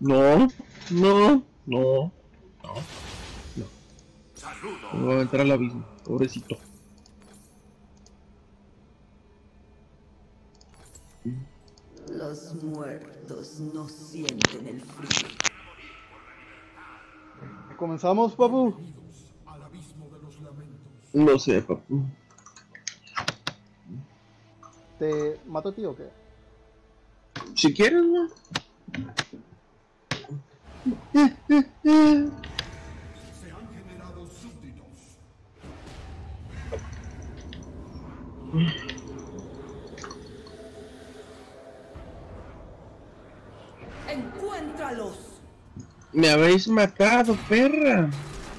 No, no, no, no, no. Me voy a entrar al abismo, pobrecito. Los muertos no sienten el frío. ¿Comenzamos, papu? No sé, papu. ¿Te mato a ti o qué? Si quieres, ¿no? Se han generado súbditos. ¡Encuéntralos! Me habéis matado, perra.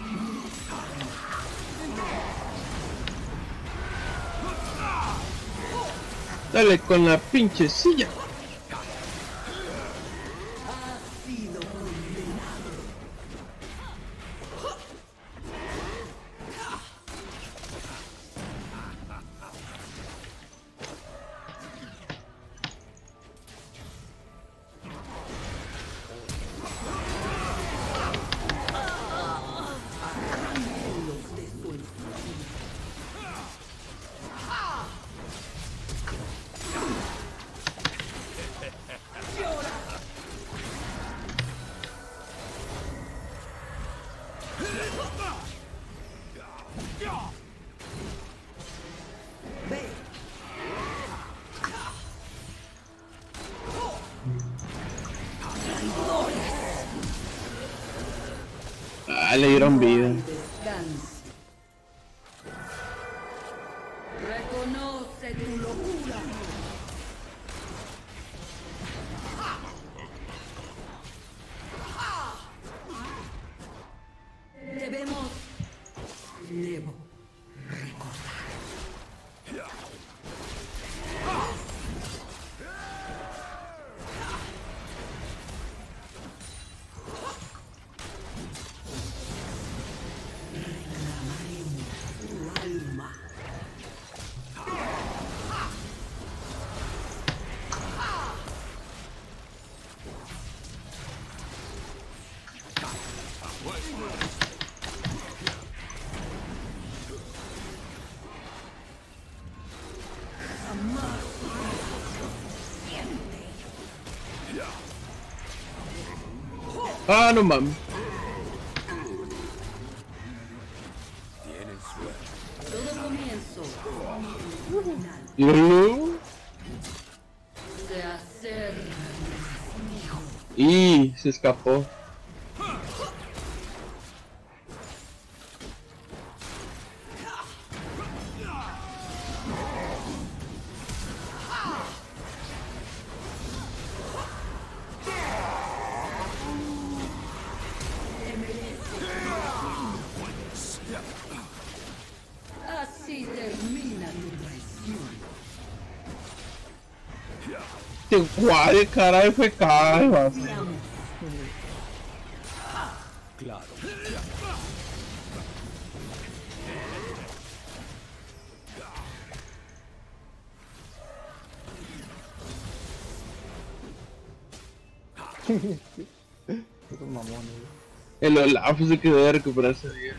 Dale con la pinche silla. Ha sido condenado. Arránquenlos de su influencia. Ve. Ah, le dieron vida. Descanse. Reconoce tu locura. Debemos. Debo recordar. Reclamaremos tu alma. Ah, no mames. Todo comienzo. Final. ¿Y luego? Se acerca. Y se escapó. Así termina tu traición. Este guay, caray, fue calvas. Veamos. Claro. Esos mamones. El Olaf se quedó de recuperarse bien.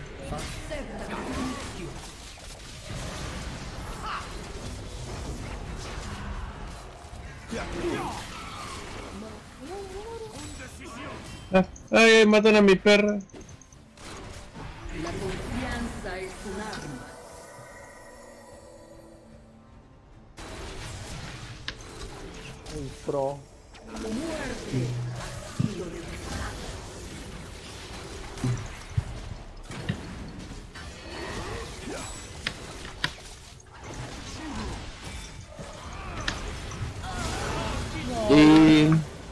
Ay, matan a mi perra. La confianza es un arma. Un pro. Muerte. Hilo de Y...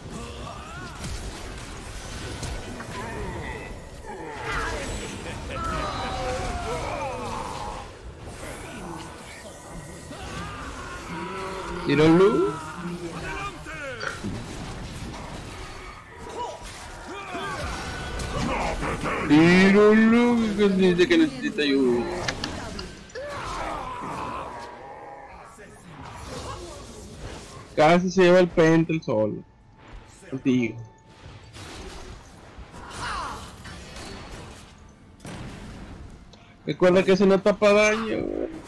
Tíralo. Tíralo, que dice que necesita ayuda. Casi se lleva el pente el sol. Contigo. Recuerda que eso no tapa daño.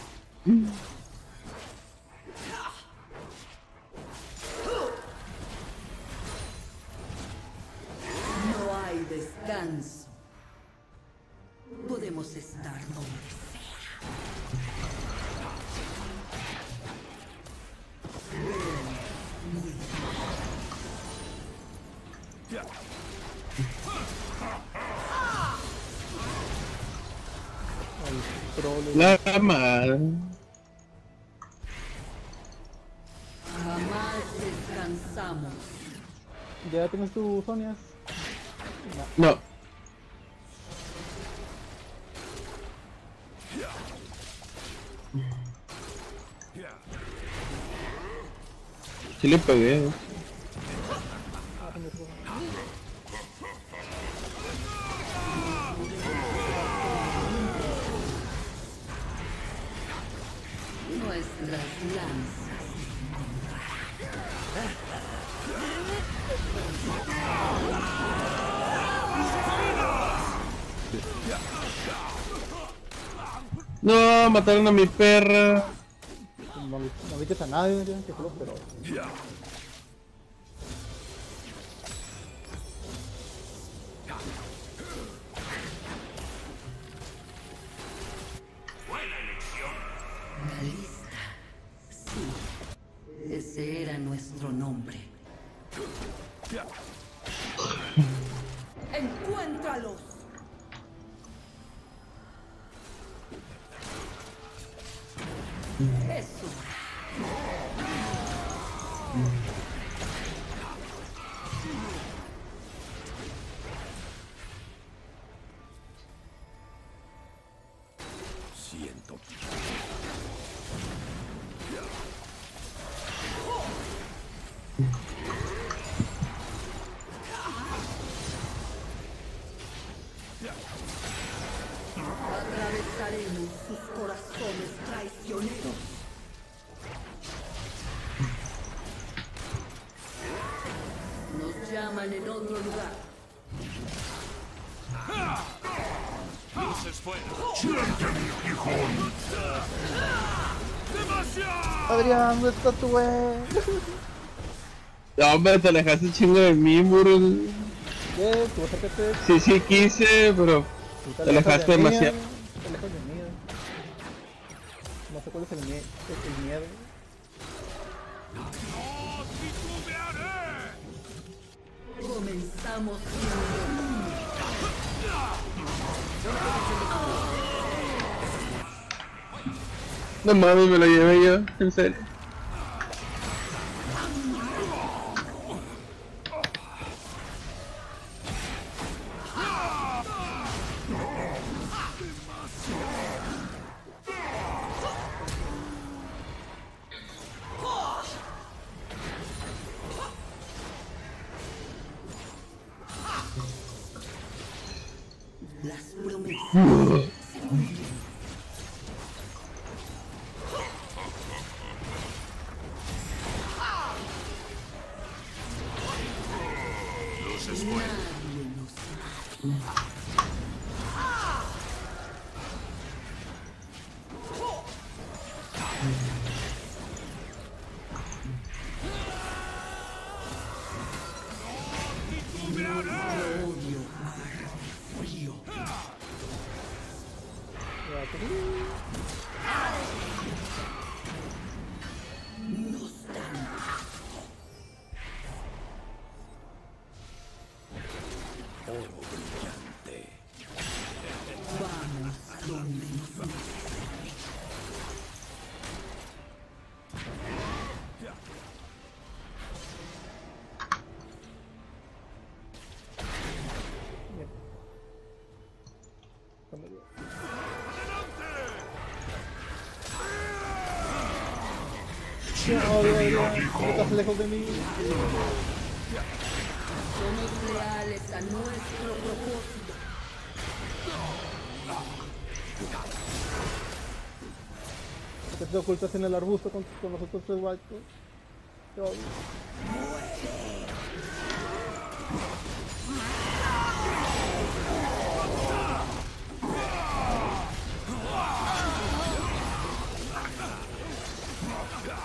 No hay descanso. Podemos estar donde La madre. jamás descansamos. ¿Ya tienes tus Sonias? No. Sí le pegué. Nuestras lanzas. No, mataron a mi perra. No viste a nadie, no tienen que solo, pero... Realista. Sí. Ese era nuestro nombre. ¡Encuéntralos! Eso. Siento. Atravesaremos sus corazones traicioneros. Nos llaman en otro lugar. Luces fuera. Adrián, ¿dónde está tu güey? No, hombre, te alejaste un chingo de mí, Muro. Tú acércate. Sí quise, pero Tú te alejaste de mí, demasiado. Te alejas de mí. No sé cuál es el miedo. Comenzamos siendo uno. No mames, me lo llevé yo, en serio. Las promesas. Luces fuera. Nadie nos ama. Odio frío. Nos dan Oro brillante. vamos a donde nos necesiten. Estás lejos de mí. Somos leales a nuestro propósito. ¿Por qué te ocultas en el arbusto con los otros tres guachos? Te odio.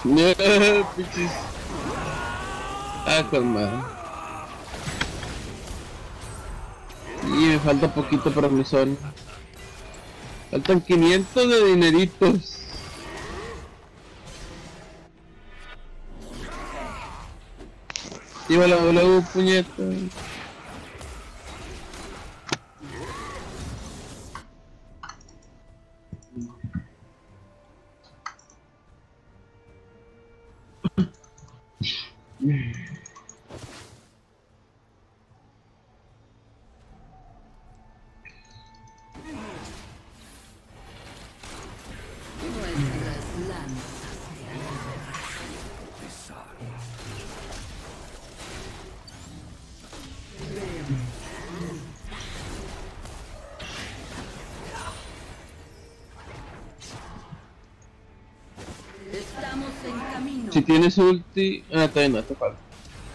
Pichis. Ah, con madre. Y me falta poquito para mi zona. Faltan 500 de dineritos. Lleva la W, puñeta. Nuestras lanzas. Estamos en camino. Si tienes ulti... Ah, todavía no, te falta.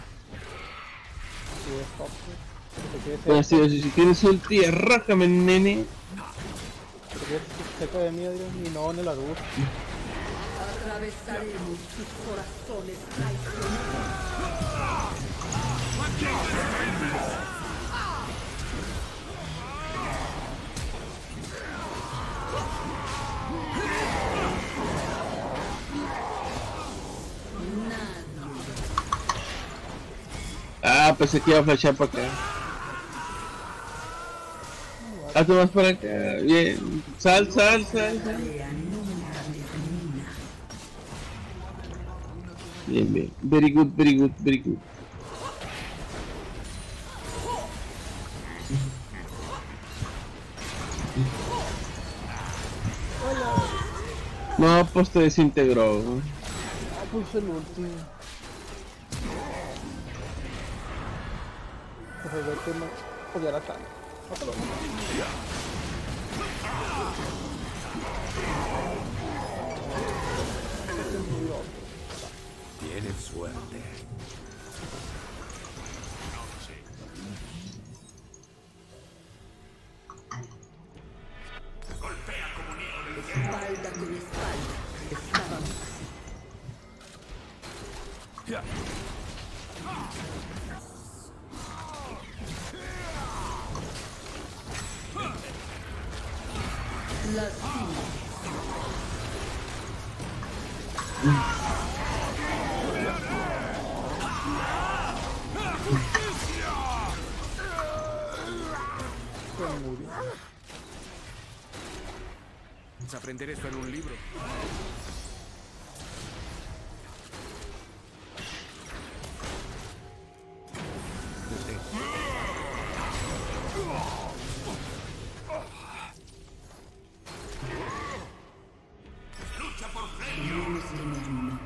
Sí, es top, sí. Te quedes Pero si tienes ulti, arrájame, nene. cerca de mí, Adrián, y no en el arbusto. Atravesaremos sus corazones traicioneros. Ah, pensé que iba a flashar para acá. Hazte más para acá. Bien. Sal. Tarea nunca termina. Bien. Very good. No, pues te desintegró. Ah, pulse el último. Pues a ver que no odiar a Thanos. Mátalo. Tienes suerte. Espalda con espalda. Estábamos. Las Vamos a aprender esto en un libro. debemos tener un nombre.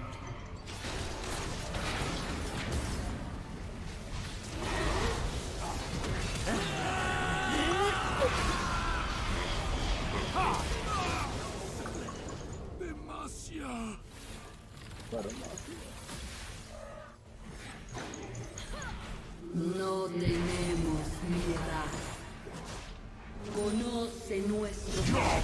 Demasiado. No tenemos piedad. Conoce nuestro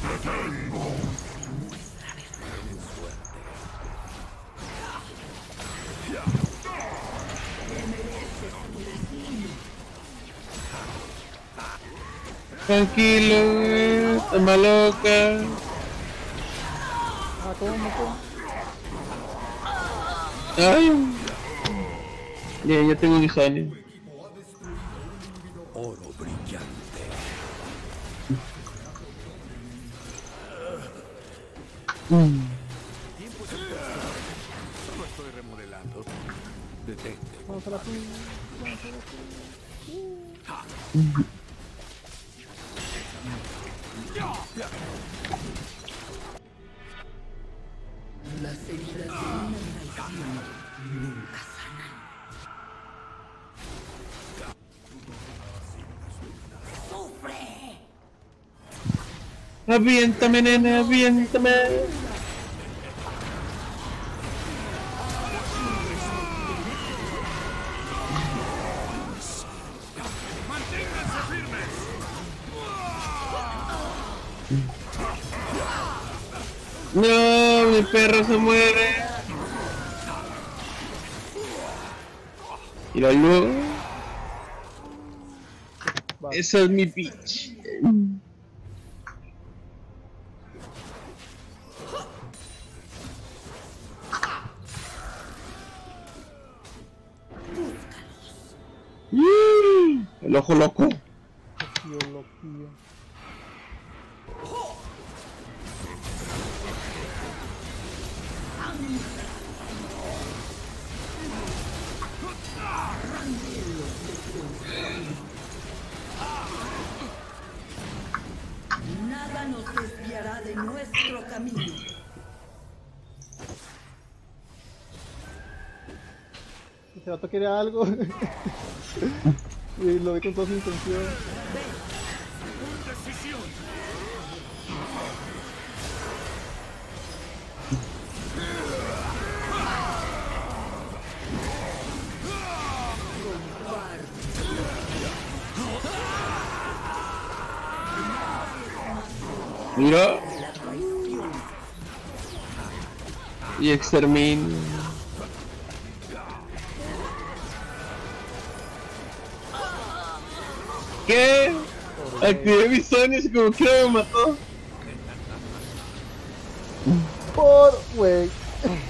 Tranquilo, toma loca. Ah, ¿cómo? Ay. Bien, ya tengo mis años. Oro brillante. Tiempo es el solo estoy remodelando. Detente. Vamos a la Las heridas de una traición nunca sanan. ¡Sufre! Aviéntame, nena, aviéntame. ¡Manténganse firmes! No, mi perro se muere. Tíralo. Va. Esa es mi pitch. El ojo loco. Biología. Nada nos desviará de nuestro camino. Ese vato quiere algo. Y lo ve con toda su intención. Mira. Y extermin. ¿Qué? Activé mis zonas y como que me mató. Por wey.